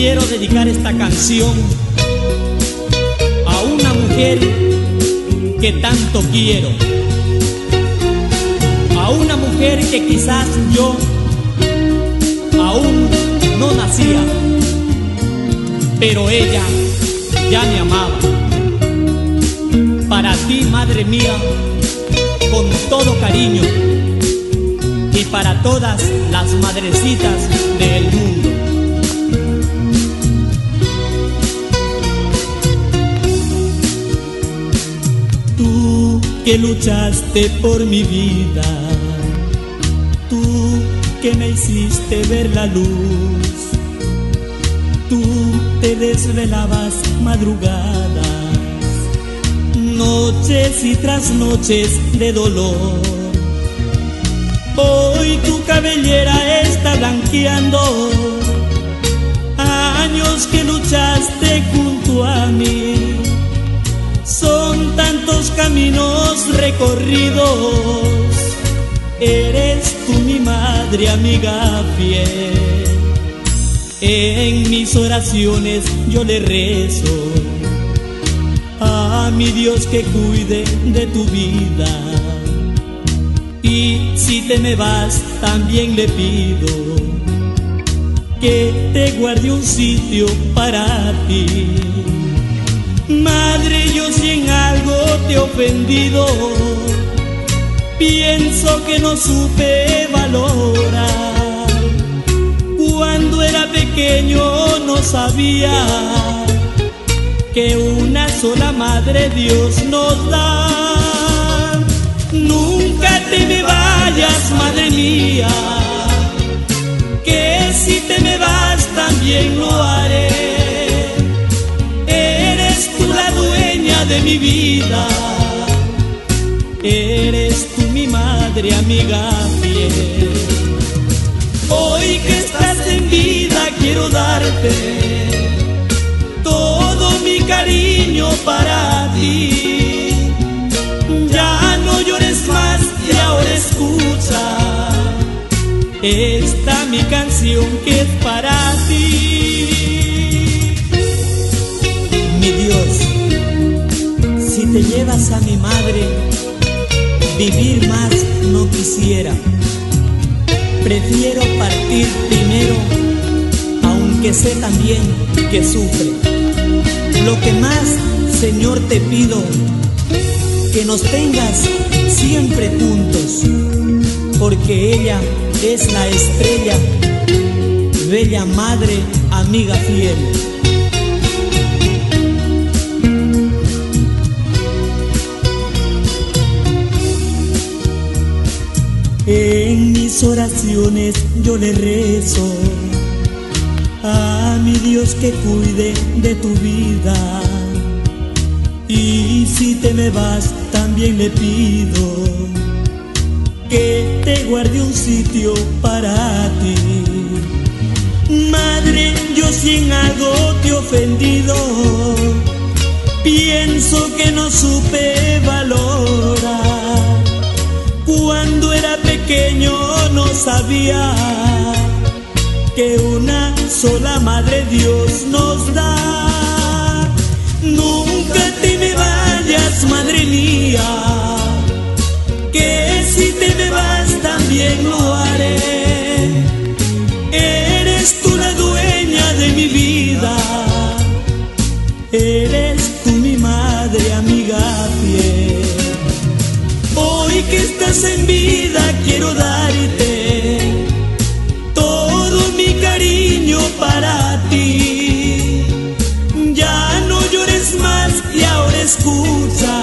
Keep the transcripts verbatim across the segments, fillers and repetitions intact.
quiero dedicar esta canción a una mujer que tanto quiero, a una mujer que quizás yo aún no nacía, pero ella ya me amaba. Para ti, madre mía, con todo cariño, y para todas las madrecitas del mundo. Tú que luchaste por mi vida, tú que me hiciste ver la luz, tú te desvelabas madrugadas, noches y tras noches de dolor. Hoy tu cabellera está blanqueando, años que luchaste junto a mí. Son tantos caminos recorridos, eres tú mi madre amiga fiel. En mis oraciones yo le rezo a mi Dios que cuide de tu vida. Y si te me vas, también le pido que te guarde un sitio para ti. Madre, yo si en algo te he ofendido, pienso que no supe valorar. Cuando era pequeño no sabía que una sola madre Dios nos da. Nunca te me vayas, madre mía, que si te me vas también lo haré. Eres tú la dueña de mi vida, eres tú mi madre amiga fiel. Hoy que estás en vida quiero darte todo mi cariño para ti. Ya no llores más y ahora escucha esta mi canción que es para ti. Mi Dios, si te llevas a mi madre, vivir más no quisiera. Prefiero partir primero, aunque sé también que sufre. Lo que más, Señor, te pido, que nos tengas siempre juntos, porque ella es la estrella, bella madre, amiga fiel. En mis oraciones yo le rezo a mi Dios que cuide de tu vida. Y si te me vas, también le pido que te guarde un sitio para ti. Madre, yo si en algo te he ofendido, pienso que no supe valorar. Cuando era pequeño no sabía que una sola madre Dios nos da. Nunca te me vayas, madre mía, que si te me vas también lo haré. Eres tú la dueña de mi vida, eres tú mi madre amiga fiel. Hoy que estás en vida quiero darte todo mi cariño para ti. Ya no llores más y ahora escucha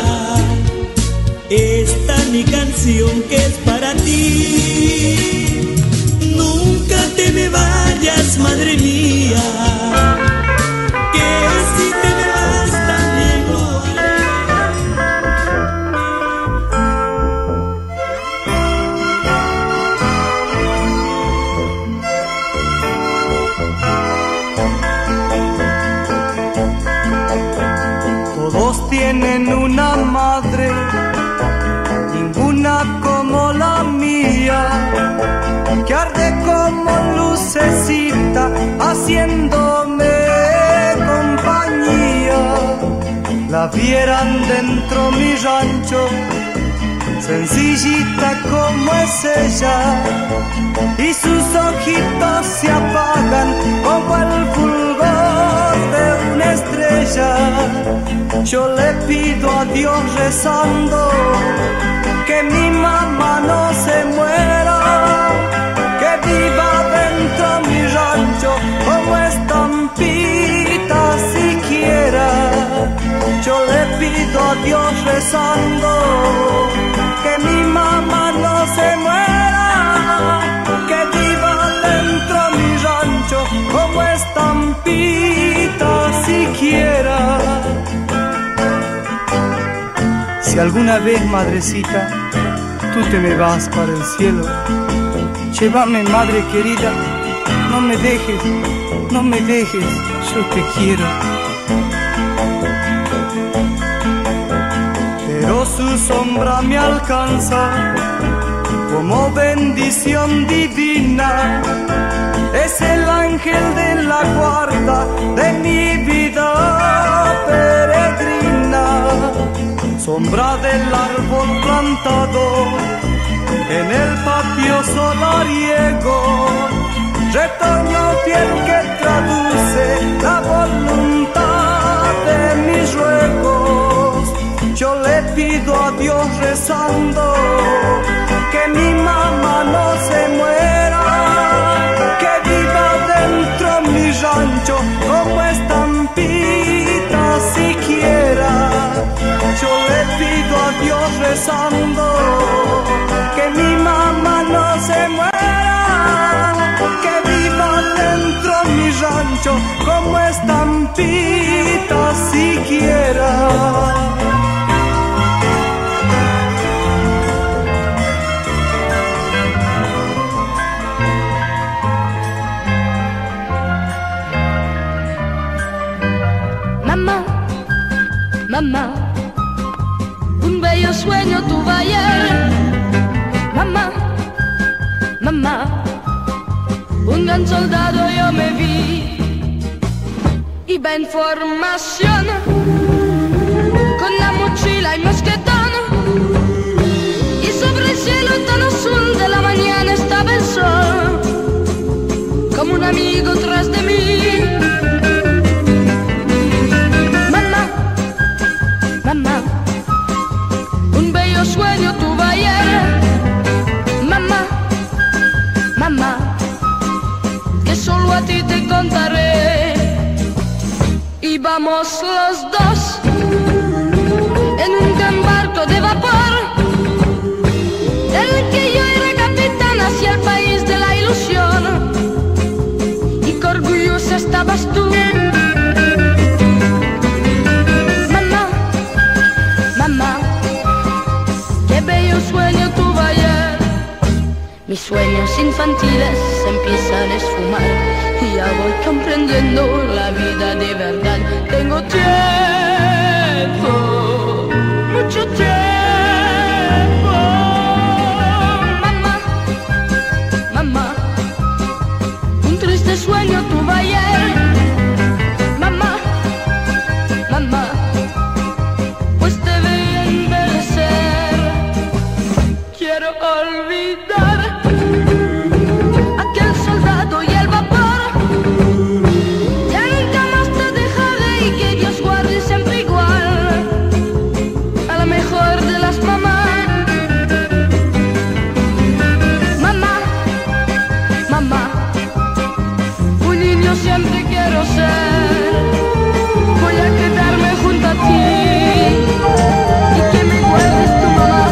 esta mi canción que es para ti. Nunca te me vayas, madre mía, que si te me vas también lo haré. Todos tienen una madre, ninguna como la mía, que arde como lucecita haciéndome vieran dentro mi rancho, sencillita como es ella, y sus ojitos se apagan como el fulgor de una estrella. Yo le pido a Dios rezando que mi mamá no se muera, que viva dentro mi rancho como estampita siquiera. Yo le pido a Dios rezando que mi mamá no se muera, que viva dentro mi rancho como estampita siquiera. Si alguna vez, madrecita, tú te me vas para el cielo, llévame, madre querida, no me dejes, no me dejes, yo te quiero. Pero su sombra me alcanza como bendición divina, es el ángel de la guarda de mi vida peregrina. Sombra del árbol plantado en el patio solariego, retoño fiel que traduce la voluntad de mis ruegos. Yo le pido a Dios rezando que mi mamá no se muera, que viva dentro mi rancho como estampita siquiera. Yo le pido a Dios rezando que mi mamá no se muera, que viva dentro mi rancho como estampita siquiera. Mamá, un bello sueño tuve ayer. Mamá, mamá, un gran soldado yo me vi. Iba en formación, con la mochila y mosquetón, y sobre el cielo tan azul de la mañana estaba el sol, como un amigo tras de mí. Mamá, un bello sueño tuve ayer. Mamá, mamá, que solo a ti te contaré. Íbamos los dos en un gran barco de vapor, del que yo era capitán hacia el país de la ilusión. Y qué orgullosa estabas tú. Mamá, qué bello sueño tuve ayer. Mis sueños infantiles se empiezan a esfumar y ya voy comprendiendo la vida de verdad. Tengo tiempo, mucho tiempo. Mamá, mamá, un triste sueño tuve ayer. Mamá, mamá, pues te veía envejecer. Quiero olvidar aquel soldado y el vapor. Ya nunca más te dejaré y que Dios guarde siempre igual a la mejor de las mamás. Mamá, mamá, un niño siempre quiero ser. Voy a quedarme junto a ti y que me guardes tu mamá.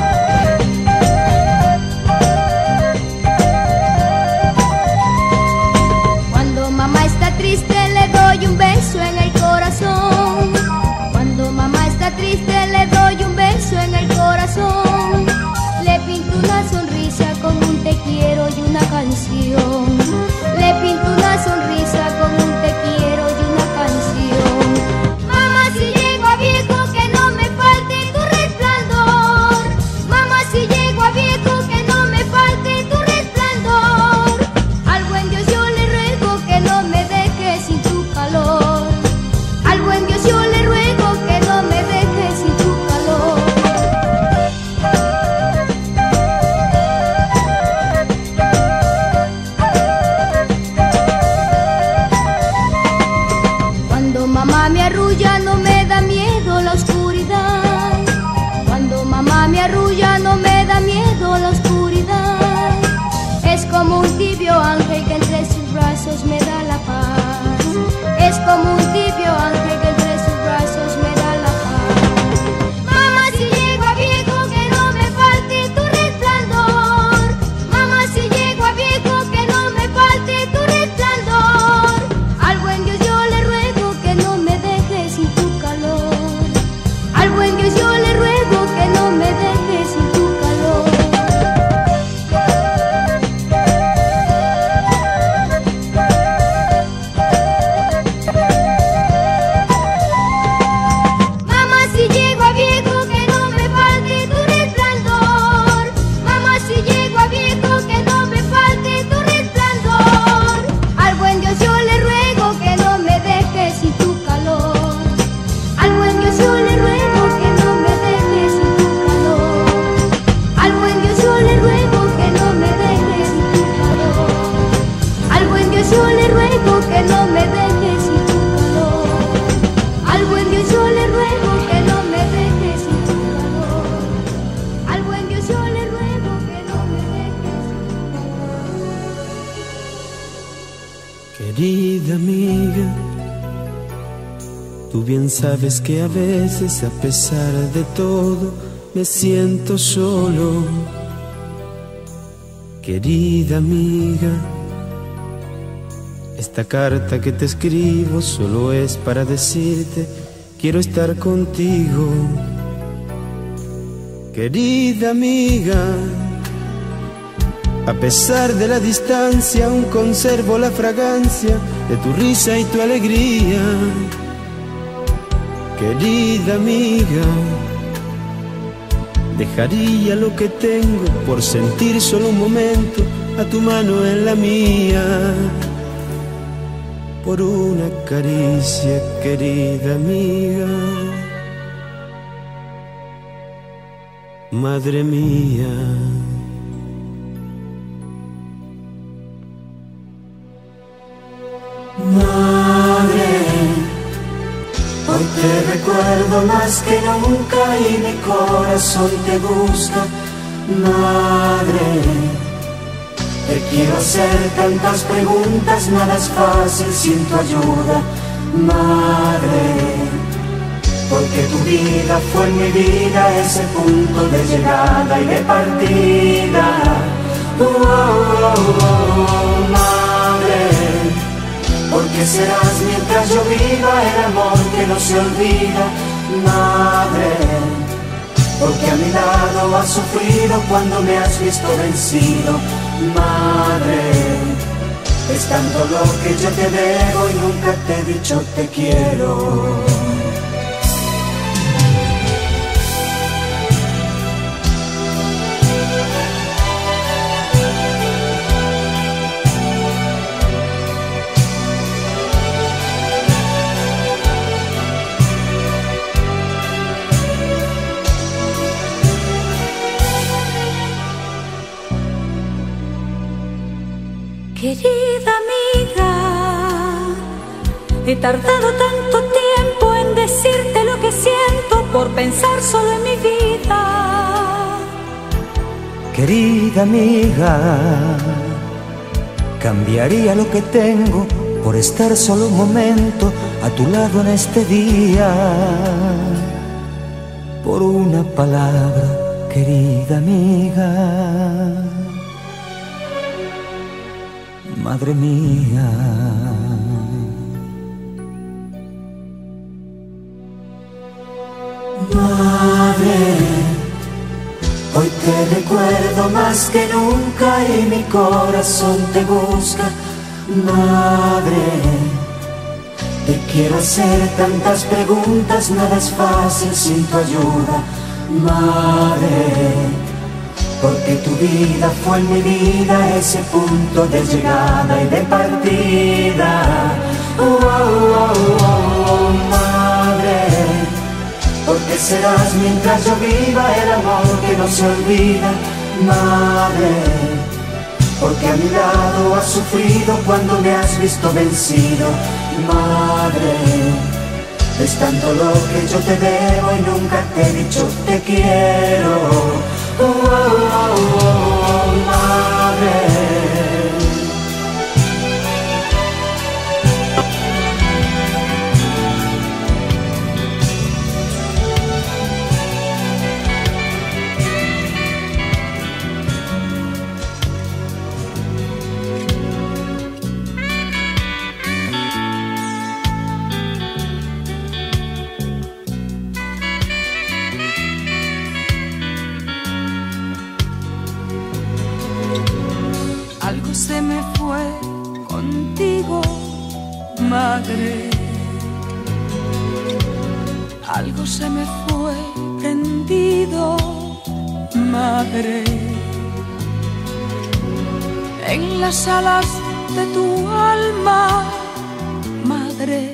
Cuando mamá está triste le doy un beso en el corazón. Cuando mamá está triste le doy un beso en el corazón. Le pinto una sonrisa con un te quiero y una canción. Le pinto una sonrisa con un te quiero y una canción. Mamá, si llego a viejo que no me falte tu resplandor. Mamá, si llego a viejo que no me falte tu resplandor. Al buen Dios yo le ruego que no me deje sin tu calor. Al buen Dios yo le ruego que no me Querida amiga, tú bien sabes que a veces, a pesar de todo, me siento solo. Querida amiga, esta carta que te escribo solo es para decirte, quiero estar contigo. Querida amiga, a pesar de la distancia, aún conservo la fragancia de tu risa y tu alegría. Querida amiga, dejaría lo que tengo por sentir solo un momento a tu mano en la mía. Por una caricia, querida amiga, madre mía. Madre, hoy te recuerdo más que nunca y mi corazón te busca. Madre, te quiero hacer tantas preguntas, nada es fácil sin tu ayuda. Madre, porque tu vida fue en mi vida ese punto de llegada y de partida. Oh, oh, oh, oh, madre, porque serás mientras yo viva el amor que no se olvida. Madre, porque a mi lado has sufrido cuando me has visto vencido. Madre, es tanto lo que yo te debo y nunca te he dicho te quiero. Querida amiga, he tardado tanto tiempo en decirte lo que siento por pensar solo en mi vida. Querida amiga, cambiaría lo que tengo por estar solo un momento a tu lado en este día. Por una palabra, querida amiga, madre mía. Madre, hoy te recuerdo más que nunca y mi corazón te busca. Madre, te quiero hacer tantas preguntas, nada es fácil sin tu ayuda. Madre, porque tu vida fue en mi vida ese punto de llegada y de partida. Oh, oh, oh, oh, madre, porque serás mientras yo viva el amor que no se olvida. Madre, porque a mi lado has sufrido cuando me has visto vencido. Madre, es tanto lo que yo te debo y nunca te he dicho te quiero. Oh, oh, oh, oh, madre. Algo se me fue contigo, madre. Algo se me fue prendido, madre. En las alas de tu alma, madre.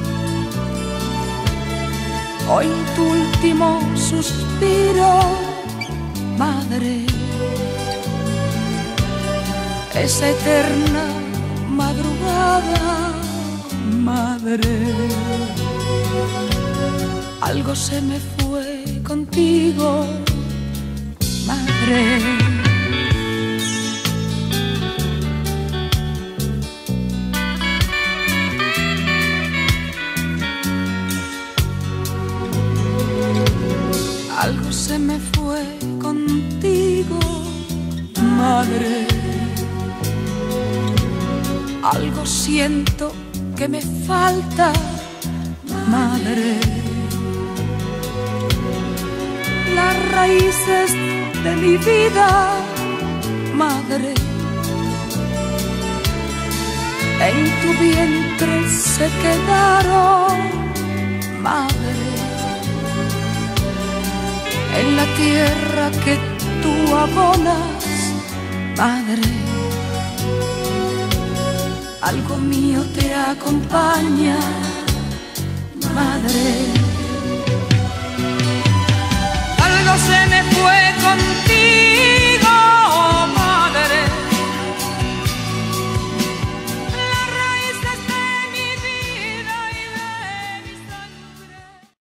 Hoy tu último suspiro, madre. Esa eterna madrugada, madre. Algo se me fue contigo, madre. madre. Algo siento que me falta, madre. Las raíces de mi vida, madre. En tu vientre se quedaron, madre. En la tierra que tú abonas, madre. Algo mío te acompaña, madre. Algo se me fue contigo,